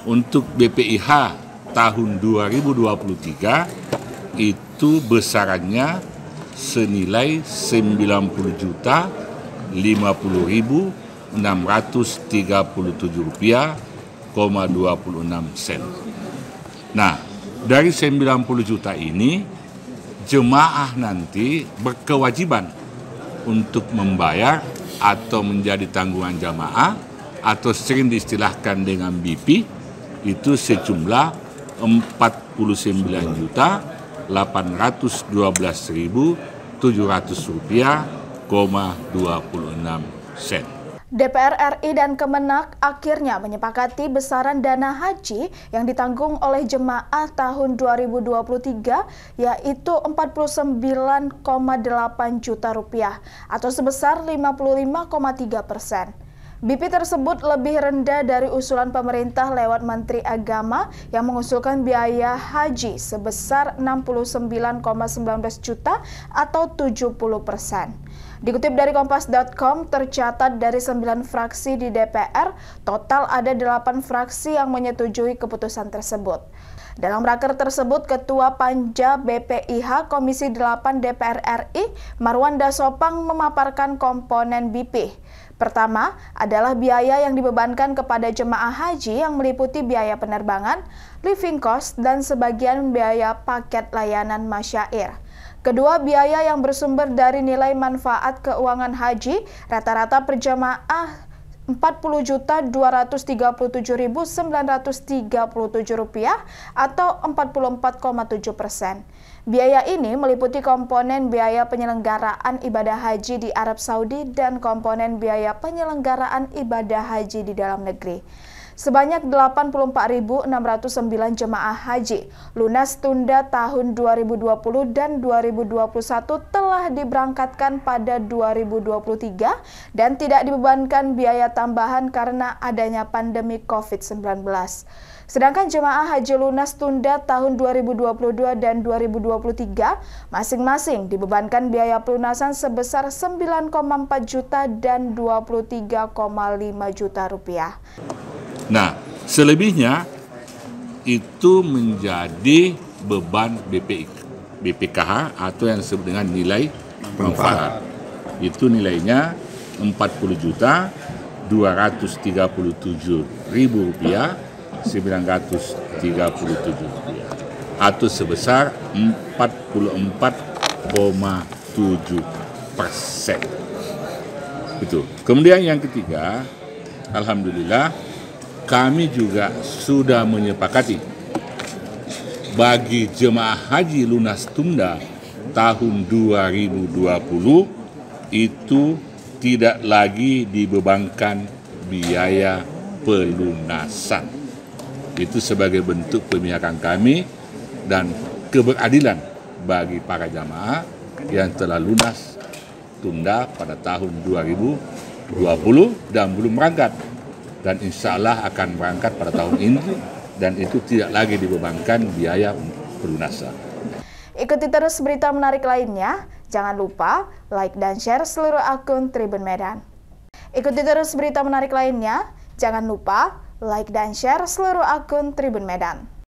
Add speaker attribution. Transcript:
Speaker 1: untuk BPIH tahun 2023 itu besarannya senilai Rp90.637,26. Nah, dari 90 juta ini jemaah nanti berkewajiban untuk membayar atau menjadi tanggungan jamaah atau sering diistilahkan dengan BP itu sejumlah Rp49.711.700,26.
Speaker 2: DPR RI dan Kemenak akhirnya menyepakati besaran dana haji yang ditanggung oleh jemaah tahun 2023 yaitu Rp49,8 juta atau sebesar 55,3%. BP tersebut lebih rendah dari usulan pemerintah lewat Menteri Agama yang mengusulkan biaya haji sebesar Rp69,19 juta atau 70%. Dikutip dari Kompas.com, tercatat dari 9 fraksi di DPR, total ada 8 fraksi yang menyetujui keputusan tersebut. Dalam raker tersebut, Ketua Panja BPIH Komisi 8 DPR RI, Marwanda Sopang, memaparkan komponen BP. Pertama adalah biaya yang dibebankan kepada jemaah haji yang meliputi biaya penerbangan, living cost, dan sebagian biaya paket layanan masyair. Kedua, biaya yang bersumber dari nilai manfaat keuangan haji, rata-rata per jemaah Rp40.237.937 atau 44,7%. Biaya ini meliputi komponen biaya penyelenggaraan ibadah haji di Arab Saudi dan komponen biaya penyelenggaraan ibadah haji di dalam negeri. Sebanyak 84.609 jemaah haji lunas tunda tahun 2020 dan 2021 telah diberangkatkan pada 2023 dan tidak dibebankan biaya tambahan karena adanya pandemi COVID-19. Sedangkan jemaah haji lunas tunda tahun 2022 dan 2023 masing-masing dibebankan biaya pelunasan sebesar Rp9,4 juta dan Rp23,5 juta.
Speaker 1: Nah, selebihnya itu menjadi beban BPKH atau yang disebut dengan nilai manfaat. Itu nilainya Rp40.237.937 atau sebesar 44,7%. Itu. Kemudian yang ketiga, alhamdulillah kami juga sudah menyepakati bagi jemaah haji lunas tunda tahun 2020 itu tidak lagi dibebankan biaya pelunasan. Itu sebagai bentuk pemihakan kami dan keberadilan bagi para jamaah yang telah lunas tunda pada tahun 2020 dan belum berangkat. Dan insya Allah akan berangkat pada tahun ini dan itu tidak lagi dibebankan biaya pelunasan.
Speaker 2: Ikuti terus berita menarik lainnya. Jangan lupa like dan share seluruh akun Tribun Medan. Ikuti terus berita menarik lainnya. Jangan lupa like dan share seluruh akun Tribun Medan.